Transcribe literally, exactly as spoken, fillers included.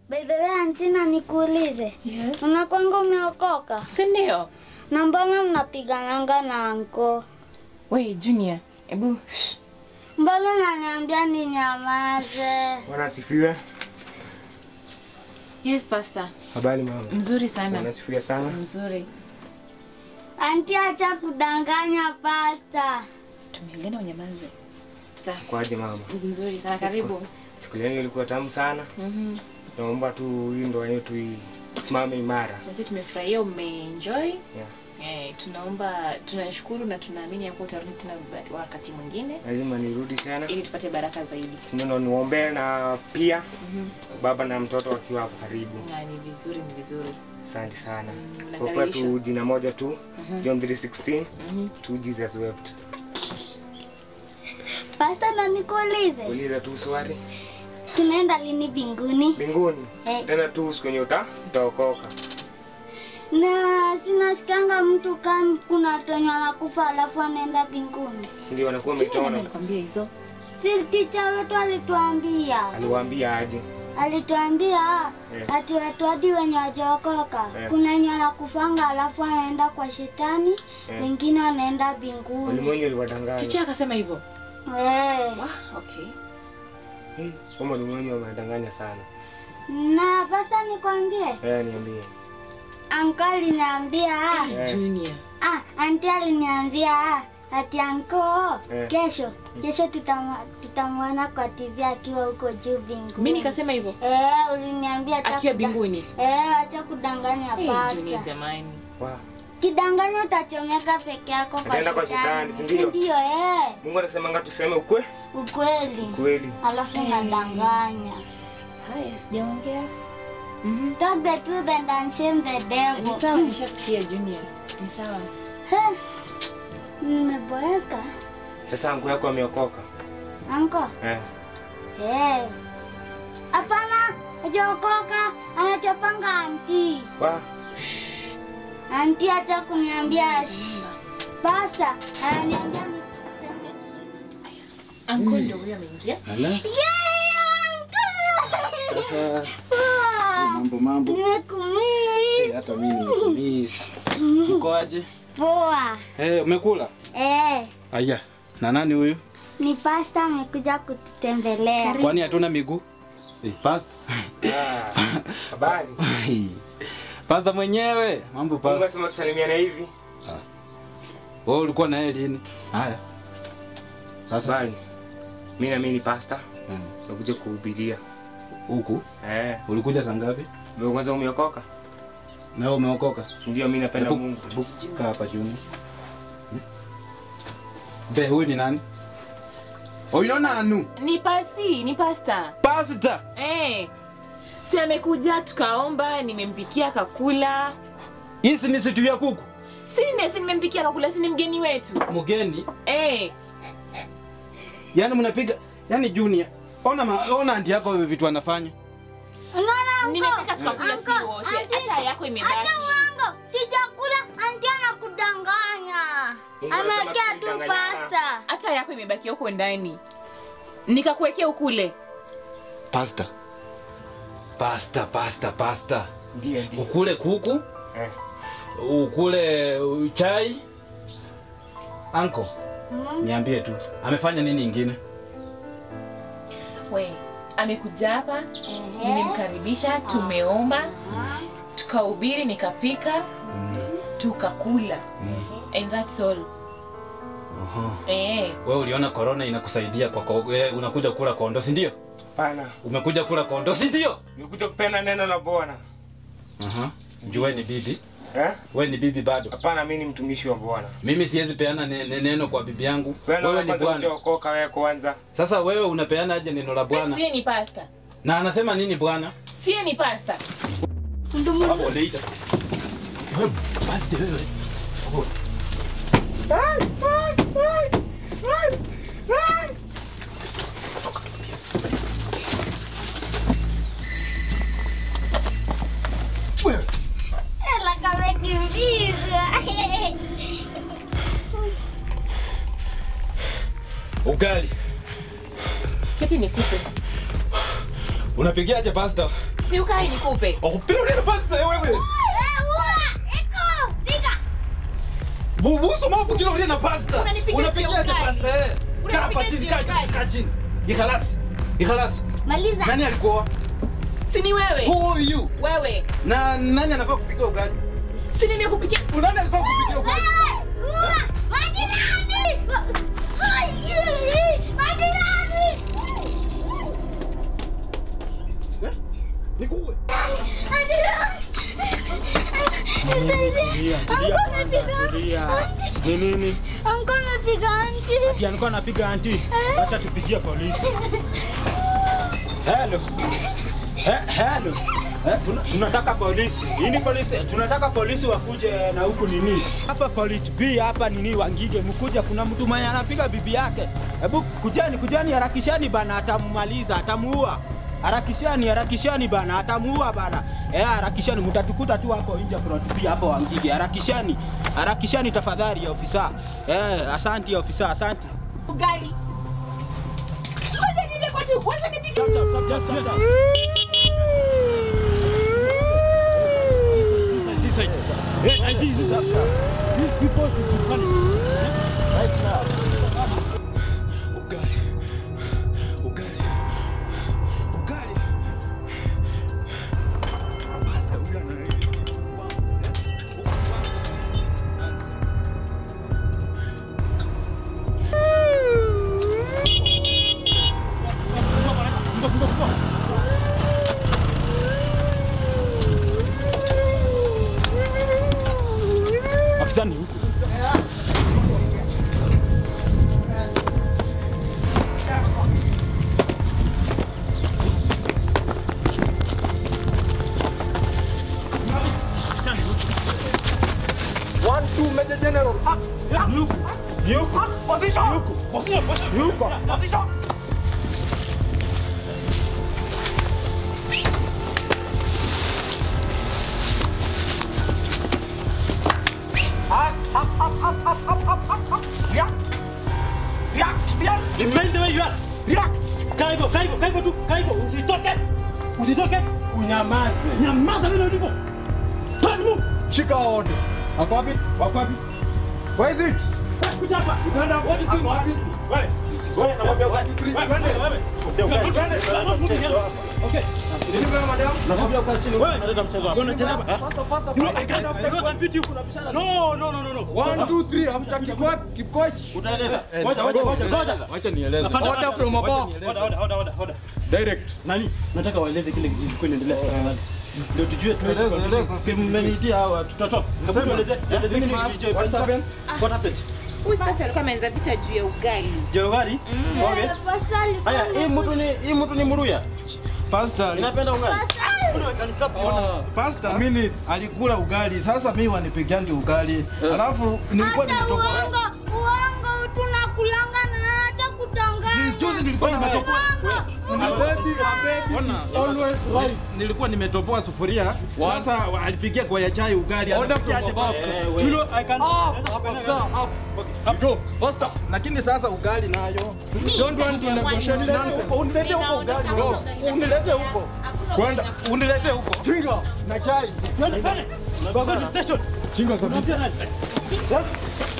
By the way, Antina nikuulize. Yes. Unakwanga umeokoka? Si ndio? Na mbona mnapigananga na anko? We Junior, ebu. Mbona unaniambia ninyamaze? Bwana asifiwe. Yes, Pastor. Habari mama. Mzuri sana. Bwana asifiwe sana. Mzuri. Anti acha kudanganya Pastor. Tumeongea unyamaze. Kwaje mama? Mzuri sana, karibu. Chakula yenu ilikuwa tamu sana. Mhm. Naomba tu hii ndoa yetu isimame imara. Sisi tumefurahia umeenjoy. Yeah. Eh, tunaomba tunashukuru na tunaamini yako utarudi tena wakati mwingine. Lazima nirudi tena ili tupate baraka zaidi. Sino niombe na pia Mhm. baba na mtoto wakiwa hapo karibu. Na ni vizuri, ni vizuri. Asante sana. Mm, kwa kwa tu jina moja tu, Mhm. John three sixteen, Mhm. to Jesus wept. Pastor, na nikuulize. Uliza tu swali. Tunaenda lini binguni? Binguni. Eh. Tena tu siku nyota utaokoka. Na sinasikanga mtu kama kuna tonyo anakufa alafu anaenda binguni. Si ndio wanakuwa Nani umetona. alikwambia hizo? Si teacher wetu alituambia. Aliwaambia aje? Alituambia Eh. ati watu hadi wenye hawajaokoka Eh. kuna wenye wanakufanga alafu anaenda kwa shetani, Eh. wengine wanaenda binguni. Ulimwengu uliwadanganya. Teacher akasema hivyo. Eh. Wah, okay. Eh, kama ulimwengu wamedanganya sana. Na Pastor nikwambie, Eh, niambie. uncle aliniambia, Eh. Junior. ah, auntie aliniambia ati uncle Eh. kesho, kesho tutamwa tutamwona kwa T V akiwa huko juu binguni. Mimi nikasema hivyo. Eh, uliniambia acha Akiwa kuda- binguni. Eh, acha kudanganya Hey, Pastor. Junior jamani. Wow. Kidanganya utachomeka peke yako kwa Ataenda kwa shetani. shetani, si ndio? Ndio, eh. Mungu anasemanga tuseme ukwe Ukweli. kweli. Alafu Eh. unadanganya. Haya, sijaongea. Mhm. Talk the truth and unshame the devil. Ni sawa, nishasikia Junior. Ni sawa. He. Nimeboeka. Sasa angu yako ameokoka. Anko. Eh. Eh. Hapana, hajaokoka, anachapanga anti. Wa. Anti acha kuniambia. shh. Pastor, ananiambia niseme. Uncle ndio huyo ameingia. Hala? Yeah, uncle. Sasa Wow. mambo mambo. Nimekumiss. Hata mimi nimekumiss. Uko aje? Poa. Eh, umekula? Eh, Aya. Na nani huyu? ni Pastor amekuja kututembelea. Kwani hatuna miguu? Eh, pasta. Ah. Habari. Pasta mwenyewe. Mambo Mungu pasta. asema tusalimiane hivi. Wewe ulikuwa na yeye lini? Haya. Sasa Habari. Mimi na mimi ni pastor. Mm. Nakuja kuhubiria. Huku Eh. ulikuja saa ngapi? Wewe kwanza umeokoka? Na wewe umeokoka? Si ndio mimi napenda Hebu- Mungu. hebu kaa hapa Juni. Hmm? Be, huyu ni nani? Huyu nani? Ni pasi, ni pasta. Pasta. Eh. Si amekuja tukaomba, nimempikia kakula. Hizi ni situ ya kuku. Sine, si nimempikia kakula, si ni mgeni wetu. Mgeni. Eh. Yaani mnapiga, yaani Junior. Ona ma, ona andi yako hivi vitu anafanya. Unaona Nimepika uncle? tukakula si Uncle, wote. auntie- Hata yako imebaki. Acha uongo. Si chakula, anti anakudanganya. Mungu anasema Amekea tu tusidanganyana. Pastor. Hata yako imebaki huko ndani. Nikakuwekea ukule. Pasta. Pasta, pasta, pasta. Ndio ndio. Ukule kuku, Eh. ukule uh, chai. Anko, niambie tu. Amefanya nini ingine? We, amekuja hapa, Ehe. nimemkaribisha, tumeomba, tukahubiri, nikapika, tukakula. And that's all. Aha. Eh. Wewe uliona corona inakusaidia kwa ko, we, unakuja kula kondo, si ndio? Hapana. Umekuja kula kondo, si ndio? Nimekuja kupenda neno la Bwana. Aha. Jua ni bibi. Eh? Wewe ni bibi bado. Hapana, mimi ni mtumishi wa Bwana. Mimi siwezi peana ne, ne, neno kwa bibi yangu. Wewe Wewe ni kwanza bwana. utaokoka wewe kwanza. Sasa wewe unapeana aje neno la Bwana? Sie ni pasta. Na anasema nini Bwana? Sie ni pasta. Hapo leita. Wewe basi wewe. Oh. Ela kamekimbizwa. Ugali. Keti nikupe. Unapigiaje pasta? Si ukae nikupe. Oh, pili unaenda pasta wewe. Eh, ua! Iko! Diga! Bubusu mafu kilo unaenda pasta. Unanipigia Unapigia ugali. pasta eh. Kaa hapa Unanipigia chini, kaa chini, ugali. kaa chini. Ikhalasi. Ikhalasi. Maliza. Nani alikuwa? Si ni wewe. Who are you? Wewe. Na nani anafaa kupiga ugali? Si nimekupikia. Nani alifaa kupiga ugali? Wewe! Ua! Majirani! Ai! Majirani! Eh? Nikuue. Majirani! Nisaidie. Anko amepiga. Ni nini? Anko amepiga anti. Ati alikuwa anapiga anti. Acha tupigie polisi. Hello. Eh, hello. Eh, tuna, tunataka polisi. Nini polisi? Tunataka polisi wakuje na huku nini? Hapa polisi B hapa nini Wangige mkuje, kuna mtu mwenye anapiga bibi yake. Hebu kujani kujani harakishani bana, atamumaliza, atamuua. Harakishani harakishani bana, atamuua bana. Eh, harakishani mtatukuta tu hapo nje kuna tupia hapo Wangige. Harakishani. Harakishani tafadhali ya ofisa. Eh, asante ya ofisa, asante. Ugali. Ngoja nije kwa tu. Kwanza nipige. Hey, I did this after. These people should be punished. Right now. Ugali. Ugali. Ugali. Pasta ugali. Afisani huku. Afisani huku. One, two, Major General. Ah, ni huku. Ni huku. Position. Ni huku. Position. Ni huku. Position. Remain the way you are. React. Kaibo, kaibo, kaibo tu, kaibo. Usitoke. Usitoke. Unyamaze. Nyamaza vile ulivyo. Turn move. Shika order. Ako wapi? Wako wapi? Where is it? Kuja hapa. Unaenda what is going on? Wewe. Wewe nakwambia wewe. Wewe. Okay. Nilivyo madam. Nakwambia ukae chini. Wewe unaleta mchezo hapa. Unacheza hapa. Faster, faster. I can't have to compete huko na bishana. No, no, no, no, no. One, two, three. Hamtaki kwa keep coach. Utaeleza. Ngoja, ngoja, ngoja, ngoja. Wacha nieleze. Order from above. Order, order, order, order, order. Direct. Nani? Nataka waeleze kile kilikuwa inaendelea. Ndio tujue tu. Eleza, eleza. Sisi mmeniitia hawa. Tutatoka. Hebu tueleze. Tueleze nini kilicho. What's happened? What happened? Huyu sasa alikuwa ameanza vita juu ya ugali. Jogari? Okay. Eh, pasta alikuwa. Haya, hii mtu ni hii mtu ni Mruya. Pastor, Inapenda ugali. oh, Pastor alikula ugali. Sasa mimi wanipigangi ugali. Alafu nilikuwa Acha nimetoka. uongo, uongo tunakulanga na acha kutangana. Si juzi nilikuwa nimetoka. Always right. Nilikuwa nimetopoa sufuria. Sasa alipigia kwa ya chai ugali. Order from above. You know I can Up, go. Pastor. Lakini sasa ugali nayo. Don't want to negotiate. Unilete huko ugali. Go. Unilete huko. Kwenda. Unilete huko. Chinga na chai. Twende pale. Go to station. Chinga kabisa. Unaambia nani?